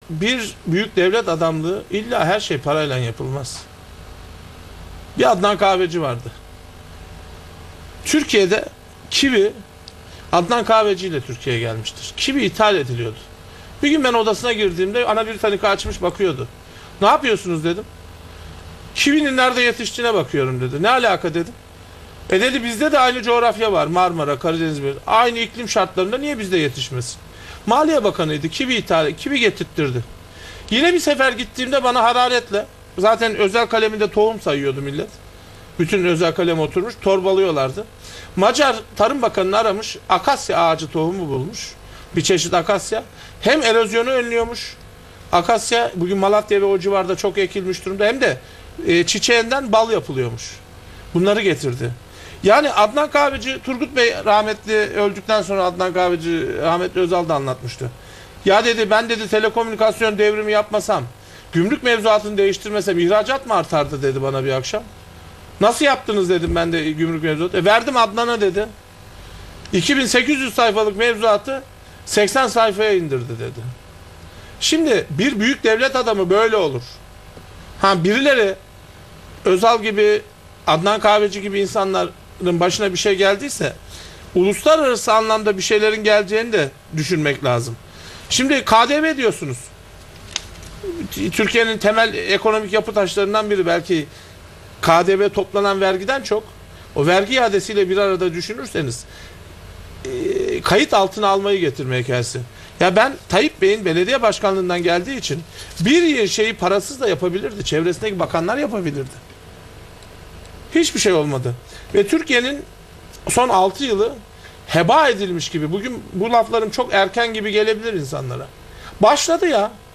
bir büyük devlet adamlığı illa her şey parayla yapılmaz. Bir Adnan Kahveci vardı. Türkiye'de kivi Adnan Kahveci ile Türkiye'ye gelmiştir. Kivi ithal ediliyordu. Bir gün ben odasına girdiğimde Anabilitanika açmış bakıyordu. Ne yapıyorsunuz dedim. Kivinin nerede yetiştiğine bakıyorum dedi. Ne alaka dedim. Dedi bizde de aynı coğrafya var. Marmara, Karadeniz böyle. Aynı iklim şartlarında niye bizde yetişmesin? Maliye Bakanıydı. Kivi getirttirdi. Yine bir sefer gittiğimde bana hararetle, zaten özel kaleminde tohum sayıyordu millet. Bütün özel kalem oturmuş, torbalıyorlardı. Macar Tarım Bakanı'nı aramış, akasya ağacı tohumu bulmuş. Bir çeşit akasya. Hem erozyonu önlüyormuş. Akasya bugün Malatya ve o civarda çok ekilmiş durumda. Hem de çiçeğinden bal yapılıyormuş. Bunları getirdi. Yani Adnan Kahveci, Turgut Bey rahmetli öldükten sonra Adnan Kahveci, rahmetli Özal da anlatmıştı. Ya dedi ben dedi telekomünikasyon devrimi yapmasam, gümrük mevzuatını değiştirmesem ihracat mı artardı dedi bana bir akşam. Nasıl yaptınız dedim ben de gümrük mevzuatı. Verdim Adnan'a dedi. 2800 sayfalık mevzuatı 80 sayfaya indirdi dedi. Şimdi bir büyük devlet adamı böyle olur. Ha birileri Özal gibi, Adnan Kahveci gibi insanların başına bir şey geldiyse uluslararası anlamda bir şeylerin geleceğini de düşünmek lazım. Şimdi KDV diyorsunuz. Türkiye'nin temel ekonomik yapı taşlarından biri belki KDV toplanan vergiden çok. O vergi iadesiyle bir arada düşünürseniz kayıt altına almayı getirmeye gelsin. Ya ben Tayyip Bey'in belediye başkanlığından geldiği için bir şeyi parasız da yapabilirdi. Çevresindeki bakanlar yapabilirdi. Hiçbir şey olmadı. Ve Türkiye'nin son 6 yılı heba edilmiş gibi. Bugün bu laflarım çok erken gibi gelebilir insanlara. Başladı ya.